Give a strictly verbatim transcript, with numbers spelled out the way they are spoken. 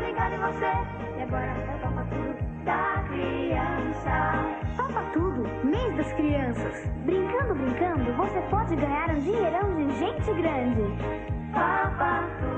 ligado em você. E agora é o Topa Tudo da criança. Topa Tudo, mês das crianças. Brincando, brincando, você pode ganhar um dinheirão de gente grande. Topa Tudo.